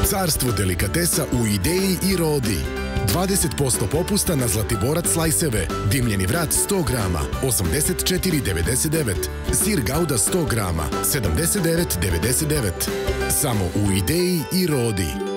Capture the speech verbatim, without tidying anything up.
Carstvo delikatesa u Ideji i Rodi. dvadeset posto popusta na Zlatiborac slajseve. Dimljeni vrat sto grama, osamdeset četiri devedeset devet. Sir gauda sto grama, sedamdeset devet devedeset devet. Samo u Ideji i Rodi.